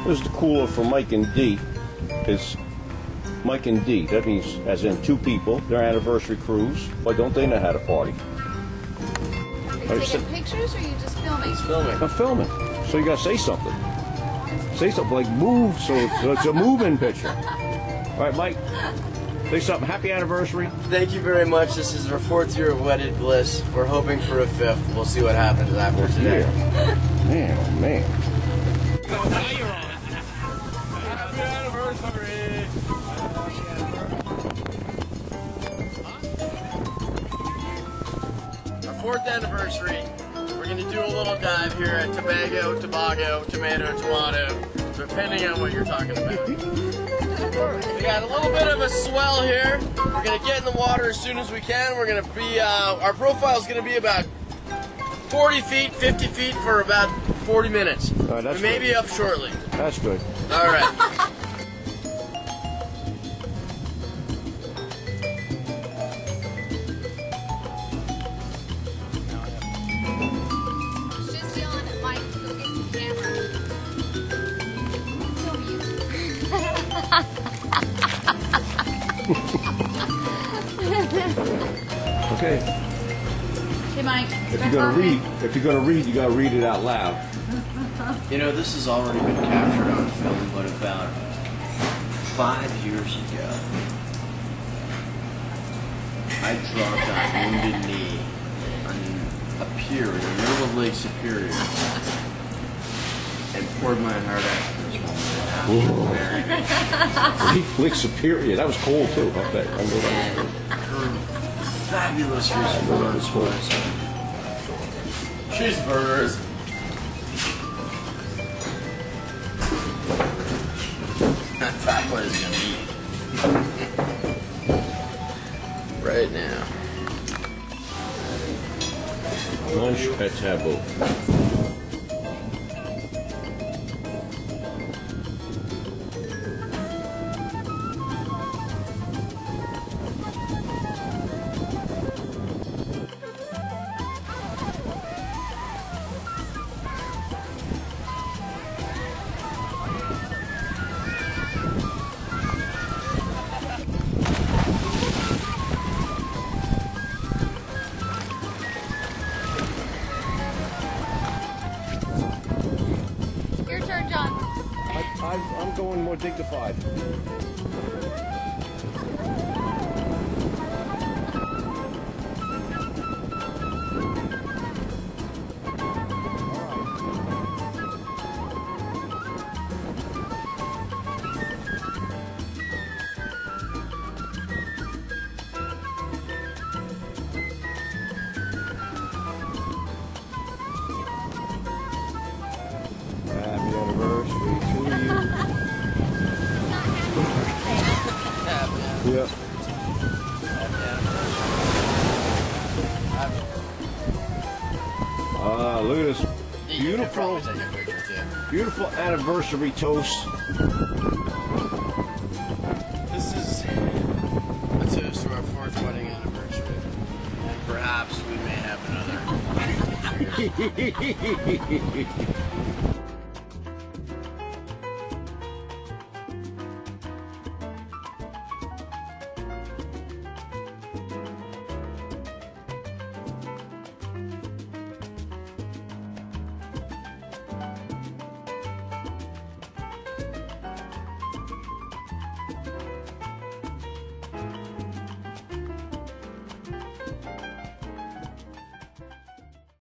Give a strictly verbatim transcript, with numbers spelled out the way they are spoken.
This is the cooler for Mike and Dee. It's Mike and Dee. That means, as in two people, their anniversary cruise. Why don't they know how to party? Are you taking pictures or are you just filming? He's filming. I'm filming. So you gotta say something. Say something like move, so it's, so it's a moving picture. All right, Mike. Say something. Happy anniversary. Thank you very much. This is our fourth year of wedded bliss. We're hoping for a fifth. We'll see what happens after today. Yeah. Man, oh man. Now you're on. Happy anniversary. Our fourth anniversary. We're going to do a little dive here at Tobago, Tobago, Tomato, Tomato, depending on what you're talking about. We got a little bit of a swell here. We're going to get in the water as soon as we can. We're going to be, uh, our profile is going to be about forty feet, fifty feet for about forty minutes. All right, that's we may good. be up shortly. That's good. All right. Just yelling at Mike to go get the camera. Film you. Okay. Hey, Mike. If you're gonna read, if you're gonna read, you gotta read it out loud. You know, this has already been captured on film, but about five years ago, I dropped on wounded knee on a pier in the middle of Lake Superior and poured my heart out to this woman and asked her to marry me. Lake, Lake Superior. That was cold too. I bet. I know that. Her fabulous response was, cheeseburgers. That's not what it's gonna eat. Right now. Lunch at Taboo. Your turn, John. I, I, I'm going more dignified. Happy anniversary to you. Yep. Ah, look at this beautiful, beautiful anniversary toast. This is a toast to our fourth wedding anniversary. And perhaps we may have another.